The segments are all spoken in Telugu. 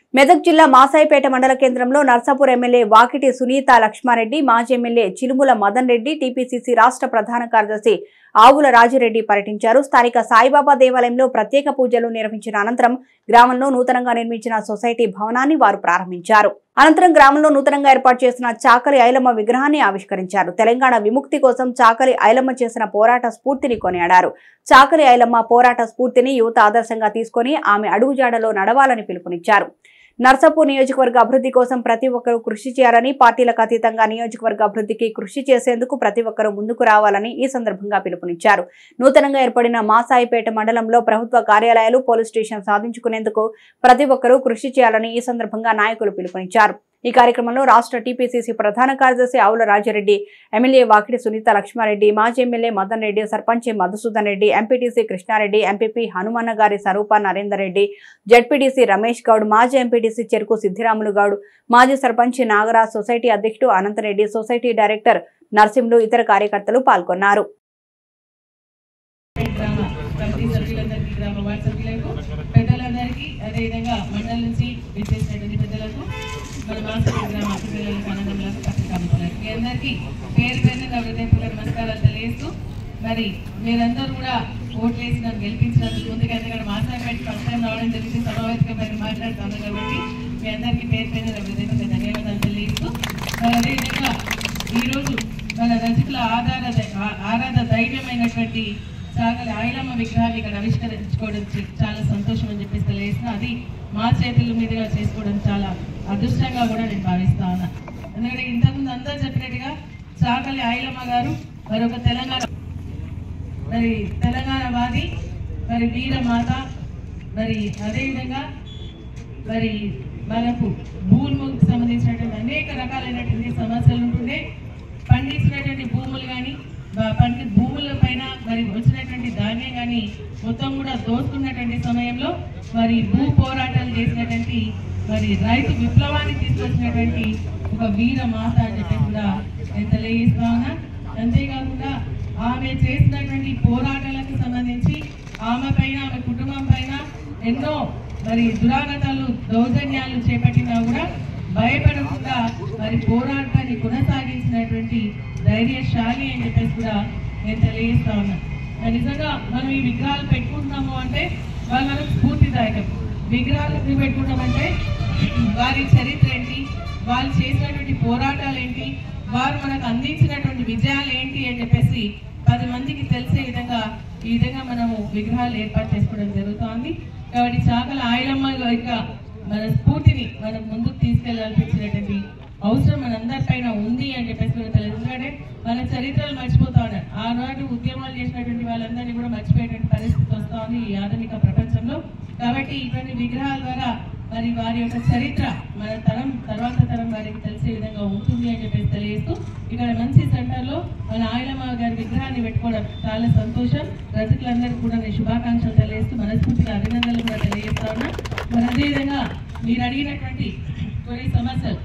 మెదక్ జిల్లా మాసాయిపేట మండల కేంద్రంలో నర్సాపూర్ ఎమ్మెల్యే వాకిటి సునీత లక్ష్మారెడ్డి, మాజీ ఎమ్మెల్యే చిలుముల మదన్ రెడ్డి, టీపీసీసీ రాష్ట్ర ప్రధాన కార్యదర్శి ఆవుల రాజిరెడ్డి పర్యటించారు. స్థానిక సాయిబాబా దేవాలయంలో ప్రత్యేక పూజలు నిర్వహించిన అనంతరం గ్రామంలో నూతనంగా నిర్మించిన సొసైటీ భవనాన్ని వారు ప్రారంభించారు. అనంతరం గ్రామంలో నూతనంగా ఏర్పాటు చేసిన చాకలి ఐలమ్మ విగ్రహాన్ని ఆవిష్కరించారు. తెలంగాణ విముక్తి కోసం చాకలి ఐలమ్మ చేసిన పోరాట స్ఫూర్తిని కొనియాడారు. చాకలి ఐలమ్మ పోరాట స్ఫూర్తిని యువత ఆదర్శంగా తీసుకుని ఆమె అడుగుజాడలో నడవాలని పిలుపునిచ్చారు. నర్సాపూర్ నియోజకవర్గ అభివృద్ధి కోసం ప్రతి ఒక్కరూ కృషి చేయాలని, పార్టీలకు అతీతంగా నియోజకవర్గ అభివృద్ధికి కృషి చేసేందుకు ప్రతి ఒక్కరూ ముందుకు రావాలని ఈ సందర్భంగా పిలుపునిచ్చారు. నూతనంగా ఏర్పడిన మాసాయిపేట మండలంలో ప్రభుత్వ కార్యాలయాలు, పోలీస్ స్టేషన్ సాధించుకునేందుకు ప్రతి ఒక్కరూ కృషి చేయాలని ఈ సందర్భంగా నాయకులు పిలుపునిచ్చారు. ఈ కార్యక్రమంలో రాష్ట్ర టీపీసీసీ ప్రధాన కార్యదర్శి ఆవుల రాజిరెడ్డి, ఎమ్మెల్యే వాకిటి సునీత లక్ష్మారెడ్డి, మాజీ MLA Madan Reddy, sarpanch Madhusudan Reddy, MPTC Krishnareddy, MPP Hanumanna గారి స్వరూప నరేందర్ రెడ్డి, జడ్పీటీసీ రమేష్ గౌడ్, మాజీ ఎంపీటీసీ చెరుకు సిద్ధిరాములు గౌడ్, మాజీ సర్పంచ్ నాగరాజ్, సొసైటీ అధ్యక్షుడు అనంతరెడ్డి, సొసైటీ డైరెక్టర్ నర్సింహులు, ఇతర కార్యకర్తలు పాల్గొన్నారు. మరి మీరందరూ కూడా ఓట్లు వేసి నన్ను గెలిపించినందుకు ముందుగా ఎందుకంటే మాసాయిపేట ఫస్ట్ టైం రావడం జరిగింది, సమావేశంగా మాట్లాడుతున్నాను కాబట్టి మీ అందరికీ పేరు పైన ధన్యవాదాలు తెలియజేస్తూ మరి అదేవిధంగా ఈరోజు మన రజకుల ఆరాధ ధైర్యమైనటువంటి చాకలి ఐలమ్మ విగ్రహాన్ని ఇక్కడ ఆవిష్కరించుకోవడం చాలా సంతోషం అని చెప్పేసి తెలియజేసిన అది మా చేతుల మీదుగా చేసుకోవడం చాలా అదృష్టంగా కూడా నేను భావిస్తా ఉన్నా. ఎందుకంటే ఇంతకుముందు అందరూ చెప్పినట్టుగా చాకలి ఐలమ్మ గారు మరి ఒక తెలంగాణవాది, మరి వీరమాత, మరి అదేవిధంగా మరి మనకు భూములకు సంబంధించినటువంటి అనేక రకాలైనటువంటి సమస్యలు ఉంటుండే, పండించినటువంటి భూములు కానీ భూముల పైన మరి వచ్చినటువంటి ధాన్యం కానీ మొత్తం కూడా దోచుకున్నటువంటి సమయంలో మరి భూ పోరాటాలు చేసినటువంటి మరి రైతు విప్లవాన్ని తీసుకొచ్చినటువంటి ఒక వీర మాత అని చెప్పి కూడా నేను తెలియజేస్తా ఉన్నా. అంతేకాకుండా ఆమె చేసినటువంటి పోరాటాలకు సంబంధించి ఆమె పైన, ఆమె కుటుంబం పైన ఎన్నో మరి దురాగతాలు, దౌర్జన్యాలు చేపట్టినా కూడా భయపడకుండా మరి పోరాటాన్ని కొనసాగించినటువంటి ధైర్యశాలి అని చెప్పేసి కూడా నేను తెలియజేస్తా ఉన్నా. నిజంగా మనం ఈ విగ్రహాలు పెట్టుకుంటున్నాము అంటే వాళ్ళు మనకు స్ఫూర్తిదాయకం. విగ్రహాలు పెట్టుకుంటామంటే వారి చరిత్ర ఏంటి, వాళ్ళు చేసినటువంటి పోరాటాలు ఏంటి, వారు మనకు అందించినటువంటి విజయాలు ఏంటి అని చెప్పేసి 10 మందికి తెలిసే విధంగా ఈ విధంగా మనము విగ్రహాలు ఏర్పాటు చేసుకోవడం జరుగుతోంది. కాబట్టి చాకలి ఐలమ్మ యొక్క మన స్ఫూర్తిని మనం ముందుకు తీసుకెళ్లాల్సినటువంటి అవసరం మనందరిపైన ఉంది అని చెప్పేసి కూడా తెలియదు. ఎందుకంటే మన చరిత్రలు మర్చిపోతా ఉన్నారు. ఆనాడు ఉద్యమాలు చేసినటువంటి వాళ్ళందరినీ కూడా మర్చిపోయేటువంటి పరిస్థితి వస్తా ఉంది ఈ ఆధునిక ప్రపంచంలో. కాబట్టి ఇటువంటి విగ్రహాల ద్వారా మరి వారి యొక్క చరిత్ర మన తర్వాత తరం వారికి తెలిసే విధంగా ఉంటుంది అని చెప్పేసి తెలియజేస్తూ ఇక్కడ మంచి సెంటర్లో మన ఐలమ్మ గారి విగ్రహాన్ని పెట్టుకోవడం చాలా సంతోషం. రజకులందరికీ కూడా నేను శుభాకాంక్షలు తెలియజేస్తూ మనస్ఫూర్తిగా అభినందనలు కూడా తెలియజేస్తా ఉన్నా. మరి అదేవిధంగా మీరు అడిగినటువంటి కొన్ని సమస్యలు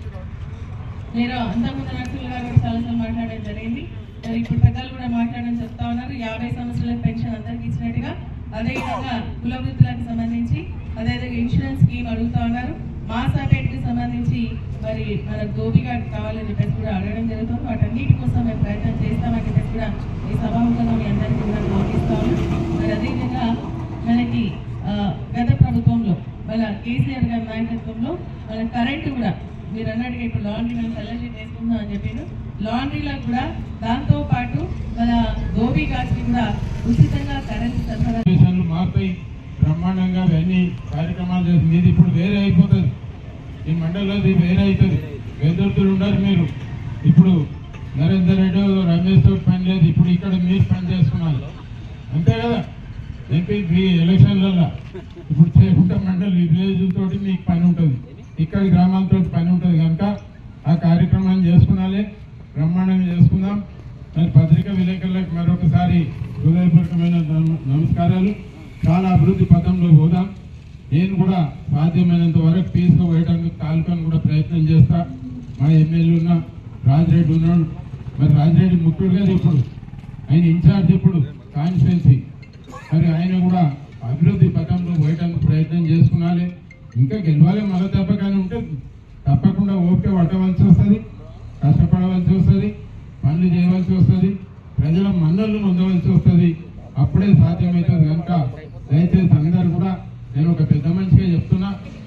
మీరు అంతకుముందు నర్సులు గారు కూడా చాలాసార్లు మాట్లాడడం జరిగింది. మరి ఇప్పుడు పెద్దలు కూడా మాట్లాడడం చెప్తా ఉన్నారు. 50 సంవత్సరాల పెన్షన్ అందరికి ఇచ్చినట్టుగా, అదేవిధంగా కుల వృత్తులకు సంబంధించి, అదేవిధంగా ఇన్సూరెన్స్ స్కీమ్ అడుగుతా ఉన్నారు. మాసాపేటకి సంబంధించి మరి మన గోపిఘాట్ కావాలని చెప్పేసి కూడా అడగడం జరుగుతుంది. వాటన్నిటి కోసం మేము ప్రయత్నం చేస్తామని చెప్పేసి కూడా ఈ సభాముఖంగా మీ అందరికీ కూడా గౌరవిస్తా ఉన్నాం. మరి అదేవిధంగా మనకి గత ప్రభుత్వంలో మన కేసీఆర్ గారి నాయకత్వంలో మన కరెంటు కూడా మీరు అన్నట్టుగా ఇప్పుడు లాండ్రీ మేము సెలెక్షన్ చేసుకుందాం అని చెప్పారు. లాండ్రీలకు కూడా దాంతో పాటు మన గోపిఘాట్కి కూడా ఉచితంగా కరెంటు సరఫరా మారుతాయి. బ్రహ్మాండంగా అన్ని కార్యక్రమాలు చేస్తుంది. ఇది ఇప్పుడు వేరే అయిపోతుంది. ఈ మండలంలో ఇది వేరే అవుతుంది. వేదోత్తులు ఉన్నారు. మీరు ఇప్పుడు నరేందర్ రెడ్డి, రమేష్ తోటి పని లేదు. ఇప్పుడు ఇక్కడ మీరు పని చేసుకున్నారు అంతే కదా. ఎంపీ ఎలక్షన్లలో ఇప్పుడు చేసుకుంటే మండలి విలేజ్ తోటి మీకు పని ఉంటుంది, ఇక్కడ గ్రామాలతో పని ఉంటుంది. కనుక ఆ కార్యక్రమాన్ని చేసుకున్నాలే, బ్రహ్మాండంగా చేసుకుందాం. మరి పత్రికా విలేకరులకు మరొకసారి హృదయపూర్వకమైన నమస్కారాలు. చాలా అభివృద్ధి పథంలో పోదాం. నేను కూడా సాధ్యమైనంత వరకు తీసుకుపోయడానికి తాలూకాను కూడా ప్రయత్నం చేస్తా. మా ఎమ్మెల్యే ఉన్న రాజిరెడ్డి ఉన్నాడు. మరి రాజిరెడ్డి ముఖ్యుడు కదా ఇప్పుడు, ఆయన ఇన్ఛార్జ్ ఇప్పుడు కాన్స్టిట్యున్సీ. మరి ఆయన కూడా అభివృద్ధి పథంలో పోయడానికి ప్రయత్నం చేసుకున్నాలి. ఇంకా గెలవాలి, మళ్ళీ తప్పక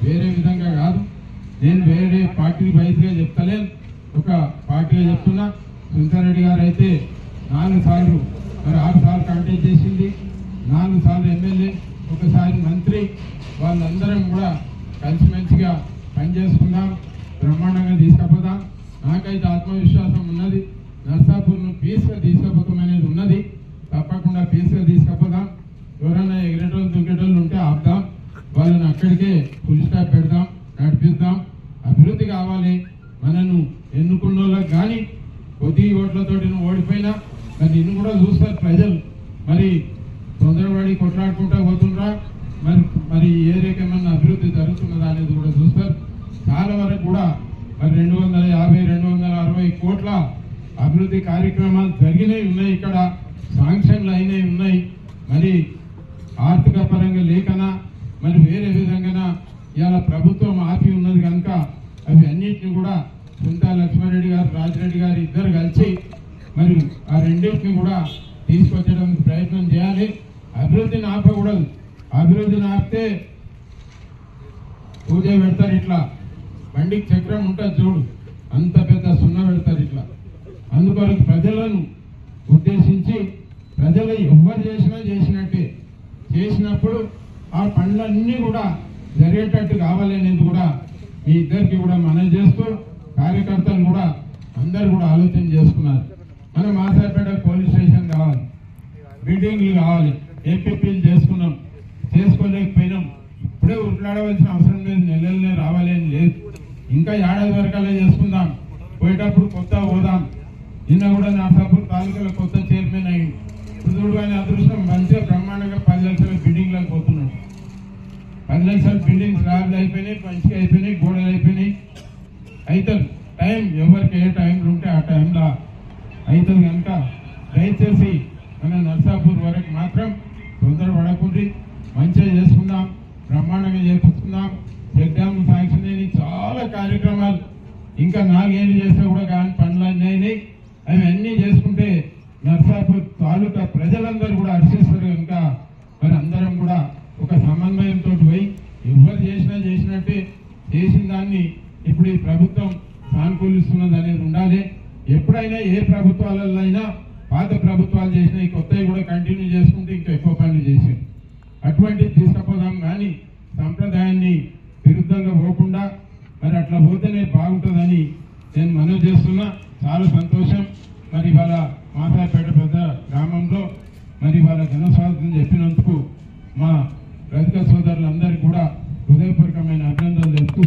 వేరే విధంగా కాదు. నేను వేరే పార్టీ వైజ్గా చెప్తలేను, ఒక పార్టీగా చెప్తున్నా. సునీతారెడ్డి గారు అయితే 4 సార్లు మరి 6 సార్లు కంటెస్ట్ చేసింది, 4 సార్లు ఎమ్మెల్యే, ఒకసారి మంత్రి. వాళ్ళందరం కూడా కలిసిమెలిసిగా పనిచేసుకుందాం, బ్రహ్మాండంగా తీసుకుపోదాం. నాకైతే ఆత్మవిశ్వాసం ఉన్నది. నర్సాపూర్ను పీస్గా తీసుకుపోతామనేది ఉన్నది. తప్పకుండా పీస్గా తీసుకుపోదాం. ఎవరైనా ఎగిరేటోళ్ళు దుంకేటోళ్ళు ఉంటే ఆపుదాం, వాళ్ళని అక్కడికే ఫుల్ స్టాప్ పెడదాం, నడిపిద్దాం. అభివృద్ధి కావాలి. మనను ఎన్నుకున్న వాళ్ళకి కానీ కొద్ది ఓట్లతోటి నువ్వు ఓడిపోయినా మరి నిన్ను కూడా చూస్తారు ప్రజలు. మరి తొందరపడి కొట్లాడుకుంటా పోతుండ్రా, మరి ఏ రకమైన అభివృద్ధి జరుగుతున్నదా అనేది కూడా చూస్తారు. చాలా వరకు కూడా మరి 250-260 కోట్ల అభివృద్ధి కార్యక్రమాలు జరిగినవి ఉన్నాయి, ఇక్కడ శాంక్షన్లు అయినవి ఉన్నాయి. మరి ఆర్థిక పరంగా లేకనా మరి వేరే విధంగా ఇవాళ ప్రభుత్వం ఆపి ఉన్నది కనుక అవి అన్నింటినీ కూడా సునీతా లక్ష్మారెడ్డి గారు, రాజిరెడ్డి గారు ఇద్దరు కలిసి మరి ఆ రెండింటిని కూడా తీసుకొచ్చడానికి ప్రయత్నం చేయాలి. అభివృద్ధిని ఆపకూడదు. అభివృద్ధిని ఆపితే పూజ పెడతారు, ఇట్లా బండికి చక్రం ఉంటుంది చూడు, అంత పెద్ద సున్నా పెడతారు ఇట్లా. అందుకొరకు ప్రజలను ఉద్దేశించి ప్రజలు ఎవరు చేసినట్టే చేసినప్పుడు ఆ పనులన్నీ కూడా జరిగేటట్టు కావాలి అనేది కూడా మీ ఇద్దరికి కూడా మనవి చేస్తూ, కార్యకర్తలు కూడా అందరు కూడా ఆలోచన చేసుకున్నారు. మనం మాసాపేట పోలీస్ స్టేషన్ కావాలి, బిల్డింగ్లు కావాలి, ఏపీపీలు చేసుకున్నాం, చేసుకోలేకపోయినాం. ఇప్పుడే ఉట్లాడవలసిన అవసరం లేదు, నెలలనే రావాలి అని లేదు. ఇంకా ఏడాది వరకల్లా చేసుకుందాం, పోయేటప్పుడు కొత్త పోదాం. నిన్న కూడా నర్సాపూర్ తాలూకాలో కొత్త చైర్మన్ అయ్యింది. ఇప్పుడు కానీ అదృష్టం మంచిగా బ్రహ్మాండంగా 10 లక్షల బిల్డింగ్లకు పోతున్నాడు. 10 లక్షల బిల్డింగ్ స్లాబ్లు అయిపోయినాయి, మంచిగా అయిపోయినాయి, గోడలు అయిపోయినాయి. అవుతుంది టైం, ఎవరికి ఏ టైంలో ఉంటే ఆ టైంలో అవుతుంది కనుక దయచేసి మన నర్సాపూర్ వరకు మాత్రం తొందరపడకుండా మంచిగా చేసుకుందాం, బ్రహ్మాండంగా చేపించుకుందాం. చెక్ డ్యామ్ శాంక్షన్ అయినాయి, చాలా కార్యక్రమాలు ఇంకా 4 ఏళ్ళు చేస్తే కూడా కానీ పనులు అయినాయి. అవి అన్నీ చేసుకుంటే నర్సాపూర్ తాలూకా ప్రజలందరూ కూడా హర్షిస్తారు కనుక మరి అందరం కూడా ఒక సమన్వయంతో పోయి ఎవరు చేసినట్టే చేసిన దాన్ని ఇప్పుడు ఈ ప్రభుత్వం సానుకూలిస్తున్నది అనేది ఉండాలి. ఎప్పుడైనా ఏ ప్రభుత్వాలలో అయినా పాత ప్రభుత్వాలు చేసిన ఈ కొత్తవి కూడా కంటిన్యూ చేసుకుంటే ఇంకా ఎక్కువ పనులు చేసారు. అటువంటిది తీసుకుపోదాం కానీ సంప్రదాయాన్ని విరుద్ధంగా పోకుండా మరి అట్లా పోతేనే బాగుంటుందని నేను మనవి చేస్తున్నా. చాలా సంతోషం. మరి వాళ్ళ మాసాపేట పెద్ద గ్రామంలో మరి వాళ్ళ ఘనస్వాగతం చెప్పినందుకు మా రజక సోదరులందరికీ కూడా హృదయపూర్వకమైన అభినందనలు తెలుపుతూ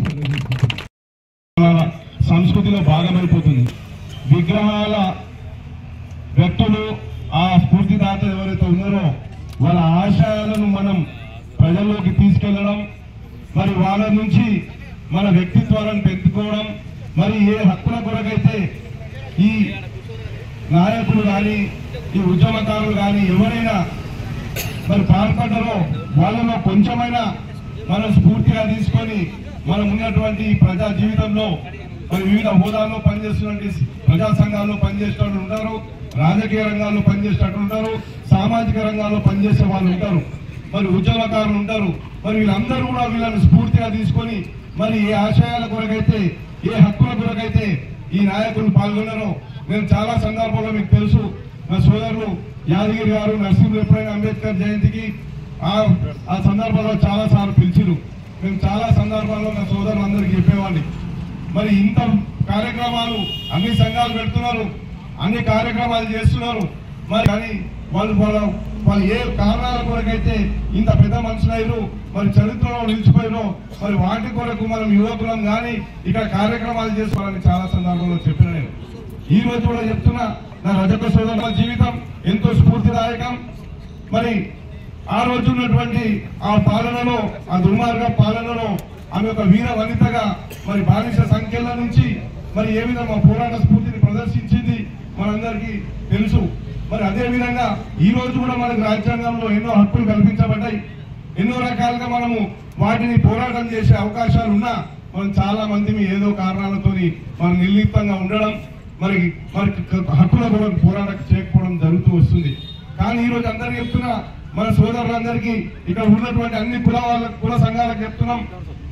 సంస్కృతిలో భాగమైపోతుంది. విగ్రహాల వ్యక్తులు, ఆ స్ఫూర్తిదాత ఎవరైతే ఉన్నారో వాళ్ళ ఆశయాలను మనం ప్రజల్లోకి తీసుకెళ్లడం, మరి వాళ్ళ నుంచి మన వ్యక్తిత్వాలను పెంచుకోవడం, మరి ఏ హక్కుల కొరకైతే ఈ నాయకులు కానీ ఈ ఉద్యమకారులు కానీ ఎవరైనా మరి పాల్పడ్డారో వాళ్ళలో కొంచెమైనా మనం స్ఫూర్తిగా తీసుకొని మనం ఉన్నటువంటి ప్రజా జీవితంలో మరి వివిధ హోదాల్లో పనిచేస్తున్నటువంటి ప్రజా సంఘాల్లో పనిచేసేవాళ్ళు ఉంటారు, రాజకీయ రంగాల్లో పనిచేసేటట్టు ఉంటారు, సామాజిక రంగాల్లో పనిచేసే వాళ్ళు ఉంటారు, మరి ఉద్యమకారులు ఉంటారు. మరి వీళ్ళందరూ కూడా వీళ్ళని స్ఫూర్తిగా తీసుకొని మరి ఏ ఆశయాల కొరకైతే ఏ హక్కుల కొరకైతే ఈ నాయకులు పాల్గొన్నారో నేను చాలా సందర్భంలో మీకు తెలుసు. నా సోదరులు యాదగిరి గారు నరసింహ ఎప్పుడైనా అంబేద్కర్ జయంతికి ఆ సందర్భంలో చాలా సార్లు పిలిచిరు. మేము చాలా సందర్భాల్లో నా సోదరులందరికీ చెప్పేవాడిని. మరి ఇంత కార్యక్రమాలు అన్ని సంఘాలు పెడుతున్నారు, అన్ని కార్యక్రమాలు చేస్తున్నారు. మరి కానీ వాళ్ళు ఏ కారణాల కొరకైతే ఇంత పెద్ద మనుషులైరు మరి చరిత్రలో నిలిచిపోయినో మరి వాటి కొరకు మనం యువకులం కానీ ఇక్కడ కార్యక్రమాలు చేసుకోవాలని చాలా సందర్భంలో చెప్పిన నేను ఈ రోజు కూడా చెప్తున్నా. నా రజక సోదరుల జీవితం ఎంతో స్ఫూర్తిదాయకం. మరి ఆ రోజు ఉన్నటువంటి ఆ పాలనలో, ఆ దుర్మార్గ పాలనలో ఆమె ఒక వీర వనితగా మరి బానిస సంఖ్యల నుంచి మరి ఏ విధంగా పోరాట స్ఫూర్తిని ప్రదర్శించింది మనందరికీ తెలుసు. మరి అదే విధంగా ఈ రోజు కూడా మనకు రాజ్యాంగంలో ఎన్నో హక్కులు కల్పించబడ్డాయి. ఎన్నో రకాలుగా మనము వాటిని పోరాటం చేసే అవకాశాలు ఉన్నా మనం చాలా మంది ఏదో కారణాలతో మనం నిర్లిప్తంగా ఉండడం, మరి హక్కుల కూడా పోరాటం చేయకపోవడం జరుగుతూ వస్తుంది. కానీ ఈ రోజు అందరికీ చెప్తున్నా, మన సోదరులందరికీ ఇక్కడ ఉన్నటువంటి అన్ని కుల సంఘాలకు చెప్తున్నాం,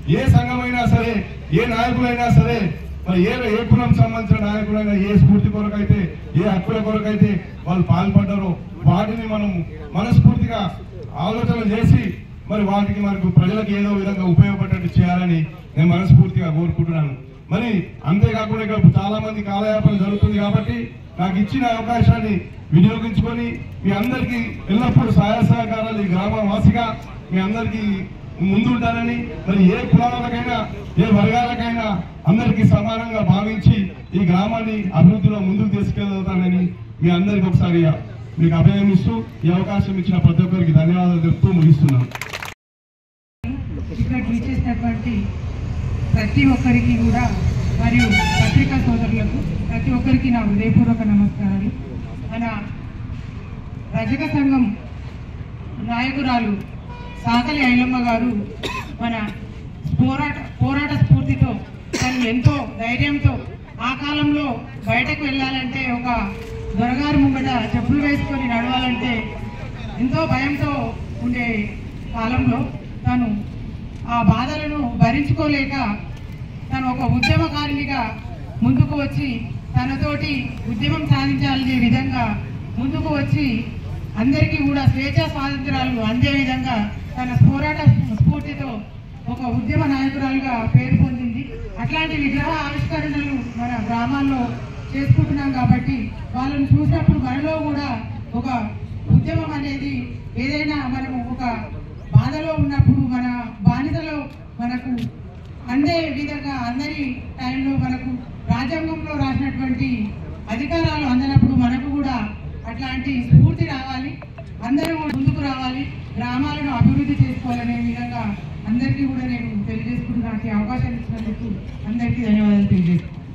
ఏ సంఘమైనా సరే, ఏ నాయకులైనా సరే, మరి ఏ కులం సంబంధించిన నాయకులైనా ఏ స్ఫూర్తి కొరకైతే, ఏ హక్కుల కొరకైతే వాళ్ళు పాల్పడ్డారో వాటిని మనం మనస్ఫూర్తిగా ఆలోచన చేసి మరి వాటికి మనకు ప్రజలకు ఏదో విధంగా ఉపయోగపడేట్టు చేయాలని నేను మనస్ఫూర్తిగా కోరుకుంటున్నాను. మరి అంతేకాకుండా ఇక్కడ చాలా మంది కాలయాపన జరుగుతుంది కాబట్టి నాకు ఇచ్చిన అవకాశాన్ని వినియోగించుకొని మీ అందరికీ ఎల్లప్పుడూ సహాయ సహకారాలు ఈ గ్రామవాసిగా మీ అందరికీ ముందుంటారని, మరి ఏ కులాలకైనా ఏ వర్గాలకైనా అందరికీ సమానంగా భావించి ఈ గ్రామాన్ని అభివృద్ధిలో ముందుకు తీసుకెళ్తానని మీ అందరికీ ఒకసారి మీకు అభయం ఇస్తూ ఈ అవకాశం ఇచ్చిన ప్రతి ఒక్కరికి ధన్యవాదాలు చెప్తూ ముగిస్తున్నాను. ఇక్కడ చేసినటువంటి ప్రతి ఒక్కరికి కూడా మరియు పత్రికా సోదరులకు ప్రతి ఒక్కరికి నా హృదయపూర్వక నమస్కారాలు. మన రజక సంఘం నాయకురాలు సాకలి ఐలమ్మ గారు మన పోరాట స్ఫూర్తితో తను ఎంతో ధైర్యంతో ఆ కాలంలో బయటకు వెళ్ళాలంటే ఒక దొరగారు ముంగట చెప్పులు వేసుకొని నడవాలంటే ఎంతో భయంతో ఉండే కాలంలో తను ఆ బాధలను భరించుకోలేక తను ఒక ఉద్యమకారినిగా ముందుకు వచ్చి తనతోటి ఉద్యమం సాధించాలనే విధంగా ముందుకు వచ్చి అందరికీ కూడా స్వేచ్ఛా స్వాతంత్రాలు అందే విధంగా తన పోరాట స్ఫూర్తితో ఒక ఉద్యమ నాయకురాలుగా పేరు పొందింది. అట్లాంటి విగ్రహ ఆవిష్కరణలు మన గ్రామాల్లో చేసుకుంటున్నాం కాబట్టి వాళ్ళని చూసినప్పుడు మనలో కూడా ఒక ఉద్యమం అనేది ఏదైనా మనము ఒక బాధలో ఉన్నప్పుడు మన బానిసలో మనకు అందే విధంగా అందరి టైంలో మనకు రాజ్యాంగంలో రాసినటువంటి అధికారాలు అందనప్పుడు మనకు కూడా అట్లాంటి స్ఫూర్తి రావాలి, అందరూ ముందుకు రావాలి, గ్రామాలను అభివృద్ధి చేసుకోవాలనే విధంగా అందరికీ కూడా నేను తెలియజేసుకుంటున్నాను. అవకాశం ఇచ్చినందుకు అందరికీ ధన్యవాదాలు తెలియజేస్తున్నాను.